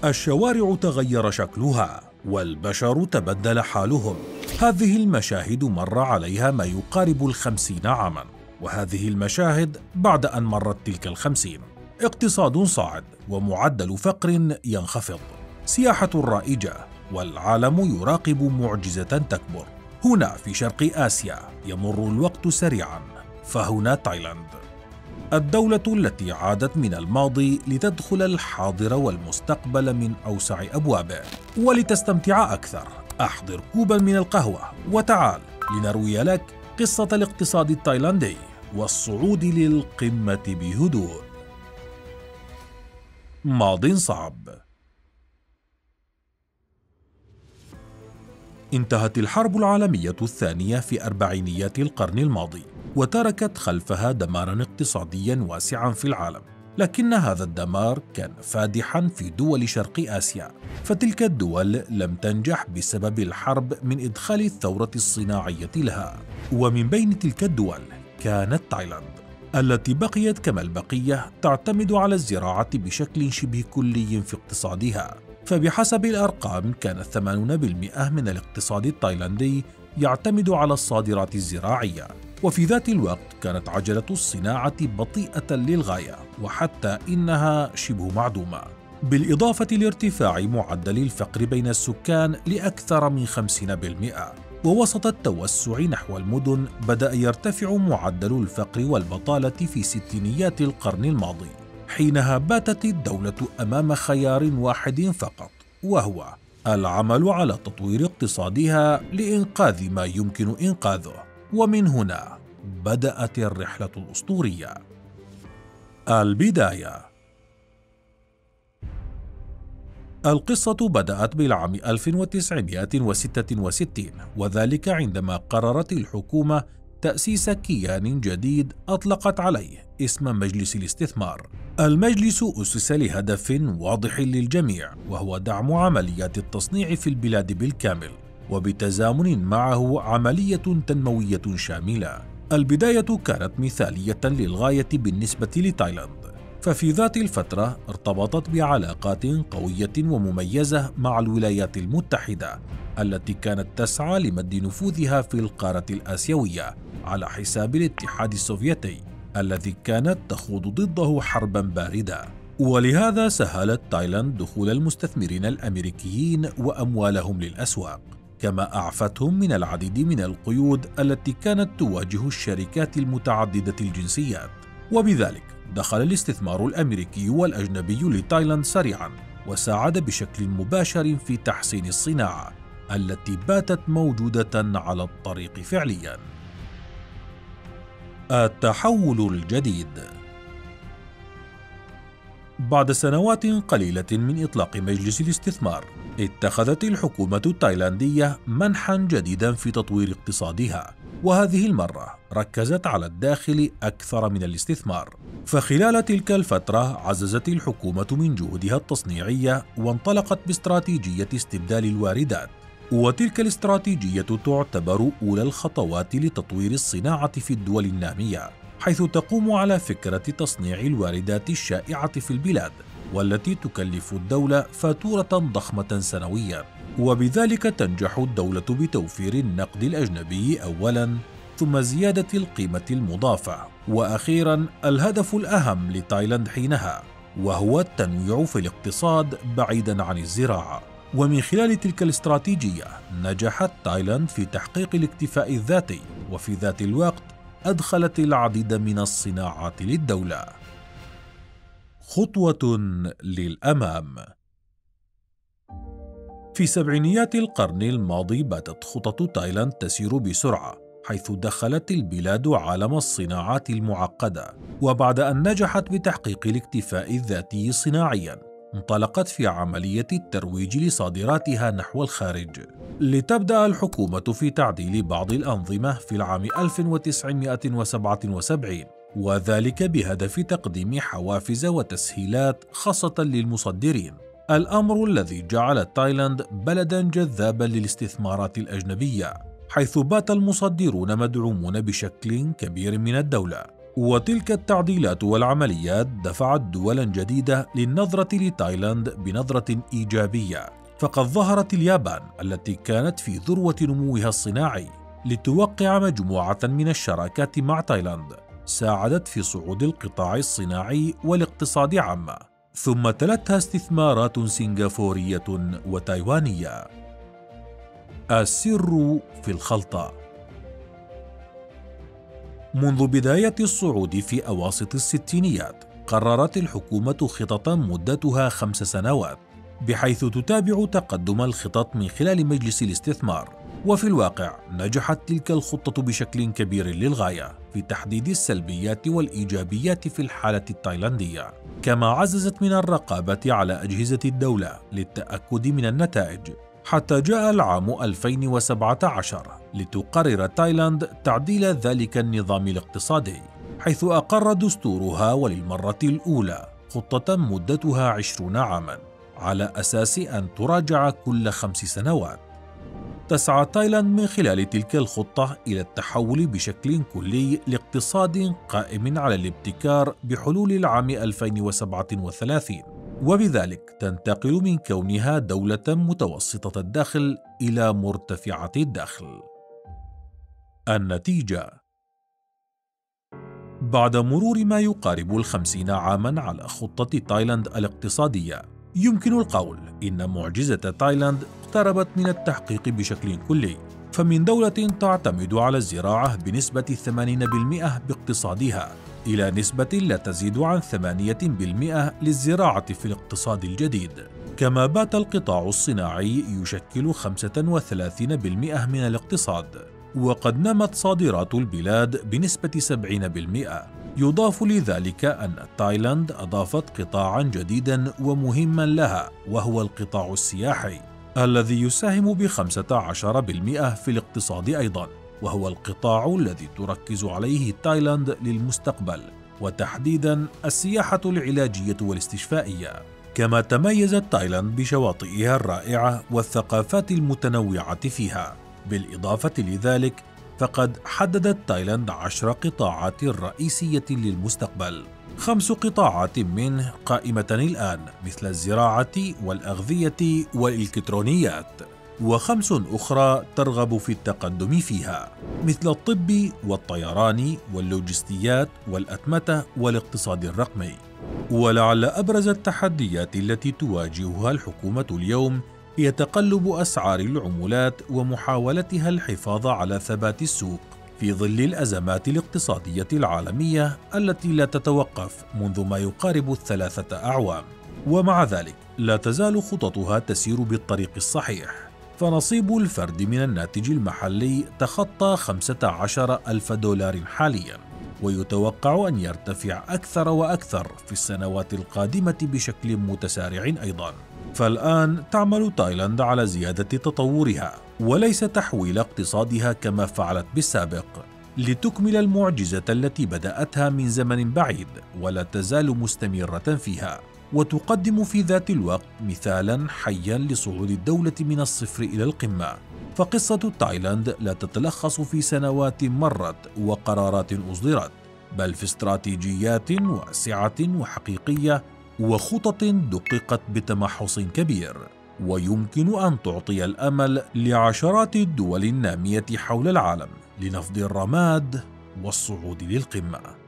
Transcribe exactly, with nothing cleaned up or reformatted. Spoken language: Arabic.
الشوارع تغير شكلها والبشر تبدل حالهم. هذه المشاهد مر عليها ما يقارب الخمسين عاما، وهذه المشاهد بعد أن مرت تلك الخمسين. اقتصاد صاعد ومعدل فقر ينخفض، سياحة رائجة، والعالم يراقب معجزة تكبر. هنا في شرق آسيا يمر الوقت سريعا، فهنا تايلاند، الدولة التي عادت من الماضي لتدخل الحاضر والمستقبل من أوسع أبوابه. ولتستمتع أكثر، أحضر كوبا من القهوة وتعال لنروي لك قصة الاقتصاد التايلاندي والصعود للقمة بهدوء. ماضٍ صعب. انتهت الحرب العالمية الثانية في أربعينيات القرن الماضي، وتركت خلفها دماراً اقتصادياً واسعاً في العالم، لكن هذا الدمار كان فادحاً في دول شرق آسيا، فتلك الدول لم تنجح بسبب الحرب من إدخال الثورة الصناعية لها. ومن بين تلك الدول كانت تايلاند، التي بقيت كما البقية تعتمد على الزراعة بشكل شبه كلي في اقتصادها. فبحسب الأرقام كان ثمانين بالمئة من الاقتصاد التايلاندي يعتمد على الصادرات الزراعية، وفي ذات الوقت كانت عجلة الصناعة بطيئة للغاية، وحتى إنها شبه معدومة، بالإضافة لارتفاع معدل الفقر بين السكان لأكثر من خمسين بالمئة. ووسط التوسع نحو المدن بدأ يرتفع معدل الفقر والبطالة في ستينيات القرن الماضي. حينها باتت الدولة أمام خيار واحد فقط، وهو العمل على تطوير اقتصادها لإنقاذ ما يمكن إنقاذه. ومن هنا بدأت الرحلة الأسطورية. البداية. القصة بدأت بالعام ألف وتسعمائة وستة وستين، وذلك عندما قررت الحكومة تأسيس كيان جديد أطلقت عليه اسم مجلس الاستثمار. المجلس أسس لهدف واضح للجميع، وهو دعم عمليات التصنيع في البلاد بالكامل، وبتزامن معه عملية تنموية شاملة. البداية كانت مثالية للغاية بالنسبة لتايلاند، ففي ذات الفترة ارتبطت بعلاقات قوية ومميزة مع الولايات المتحدة، التي كانت تسعى لمد نفوذها في القارة الآسيوية على حساب الاتحاد السوفيتي الذي كانت تخوض ضده حربا باردة. ولهذا سهلت تايلاند دخول المستثمرين الأمريكيين وأموالهم للأسواق، كما أعفتهم من العديد من القيود التي كانت تواجه الشركات المتعددة الجنسيات. وبذلك دخل الاستثمار الأمريكي والأجنبي لتايلاند سريعا، وساعد بشكل مباشر في تحسين الصناعة التي باتت موجودة على الطريق فعليا. التحول الجديد. بعد سنوات قليلة من إطلاق مجلس الاستثمار، اتخذت الحكومة التايلاندية منحا جديدا في تطوير اقتصادها، وهذه المرة ركزت على الداخل أكثر من الاستثمار. فخلال تلك الفترة عززت الحكومة من جهودها التصنيعية، وانطلقت باستراتيجية استبدال الواردات، وتلك الاستراتيجية تعتبر أولى الخطوات لتطوير الصناعة في الدول النامية، حيث تقوم على فكرة تصنيع الواردات الشائعة في البلاد، والتي تكلف الدولة فاتورة ضخمة سنويا. وبذلك تنجح الدولة بتوفير النقد الأجنبي أولا، ثم زيادة القيمة المضافة، وأخيرا الهدف الأهم لتايلاند حينها، وهو التنويع في الاقتصاد بعيدا عن الزراعة. ومن خلال تلك الاستراتيجية نجحت تايلاند في تحقيق الاكتفاء الذاتي، وفي ذات الوقت أدخلت العديد من الصناعات للدولة. خطوة للأمام. في سبعينيات القرن الماضي باتت خطط تايلاند تسير بسرعة، حيث دخلت البلاد عالم الصناعات المعقدة. وبعد أن نجحت بتحقيق الاكتفاء الذاتي صناعياً، انطلقت في عملية الترويج لصادراتها نحو الخارج، لتبدأ الحكومة في تعديل بعض الأنظمة في العام ألف وتسعمائة وسبعة وسبعين، وذلك بهدف تقديم حوافز وتسهيلات خاصة للمصدرين، الأمر الذي جعل تايلاند بلداً جذاباً للاستثمارات الأجنبية، حيث بات المصدرون مدعومون بشكل كبير من الدولة، وتلك التعديلات والعمليات دفعت دولا جديدة للنظرة لتايلاند بنظرة إيجابية، فقد ظهرت اليابان التي كانت في ذروة نموها الصناعي لتوقع مجموعة من الشراكات مع تايلاند ساعدت في صعود القطاع الصناعي والاقتصاد عامة، ثم تلتها استثمارات سنغافورية وتايوانية. السر في الخلطة. منذ بداية الصعود في أواسط الستينيات قررت الحكومة خططا مدتها خمس سنوات بحيث تتابع تقدم الخطط من خلال مجلس الاستثمار، وفي الواقع نجحت تلك الخطة بشكل كبير للغاية في تحديد السلبيات والإيجابيات في الحالة التايلاندية، كما عززت من الرقابة على أجهزة الدولة للتأكد من النتائج، حتى جاء العام ألفين وسبعة عشر لتقرر تايلاند تعديل ذلك النظام الاقتصادي، حيث أقر دستورها وللمرة الأولى خطة مدتها عشرون عاماً على أساس أن تراجع كل خمس سنوات. تسعى تايلاند من خلال تلك الخطة إلى التحول بشكل كلي لاقتصاد قائم على الابتكار بحلول العام ألفين وسبعة وثلاثين، وبذلك تنتقل من كونها دولة متوسطة الدخل إلى مرتفعة الدخل. النتيجة: بعد مرور ما يقارب الخمسين عاماً على خطة تايلاند الاقتصادية، يمكن القول إن معجزة تايلاند اقتربت من التحقيق بشكل كلي، فمن دولة تعتمد على الزراعة بنسبة ثمانين بالمئة باقتصادها إلى نسبة لا تزيد عن ثمانية بالمئة للزراعة في الاقتصاد الجديد، كما بات القطاع الصناعي يشكل خمسة وثلاثين بالمئة من الاقتصاد، وقد نمت صادرات البلاد بنسبة سبعين بالمئة. يضاف لذلك أن تايلاند أضافت قطاعاً جديداً ومهماً لها، وهو القطاع السياحي الذي يساهم بخمسة عشر بالمئة في الاقتصاد أيضاً، وهو القطاع الذي تركز عليه تايلاند للمستقبل، وتحديداً السياحة العلاجية والاستشفائية. كما تميزت تايلاند بشواطئها الرائعة والثقافات المتنوعة فيها. بالإضافة لذلك فقد حددت تايلاند عشر قطاعات رئيسية للمستقبل، خمس قطاعات منه قائمة الآن مثل الزراعة والأغذية والإلكترونيات، وخمس أخرى ترغب في التقدم فيها مثل الطب والطيران واللوجستيات والأتمتة والاقتصاد الرقمي. ولعل أبرز التحديات التي تواجهها الحكومة اليوم هي تقلب أسعار العملات ومحاولتها الحفاظ على ثبات السوق في ظل الأزمات الاقتصادية العالمية التي لا تتوقف منذ ما يقارب الثلاثة أعوام. ومع ذلك لا تزال خططها تسير بالطريق الصحيح، فنصيب الفرد من الناتج المحلي تخطى خمسة عشر ألف دولار حالياً، ويتوقع أن يرتفع أكثر وأكثر في السنوات القادمة بشكل متسارع أيضاً. فالآن تعمل تايلاند على زيادة تطورها وليس تحويل اقتصادها كما فعلت بالسابق، لتكمل المعجزة التي بدأتها من زمن بعيد ولا تزال مستمرة فيها، وتقدم في ذات الوقت مثالا حيا لصعود الدولة من الصفر إلى القمة. فقصة تايلاند لا تتلخص في سنوات مرت وقرارات أصدرت، بل في استراتيجيات واسعة وحقيقية وخطط دققت بتمحص كبير، ويمكن أن تعطي الأمل لعشرات الدول النامية حول العالم لنفض الرماد والصعود للقمة.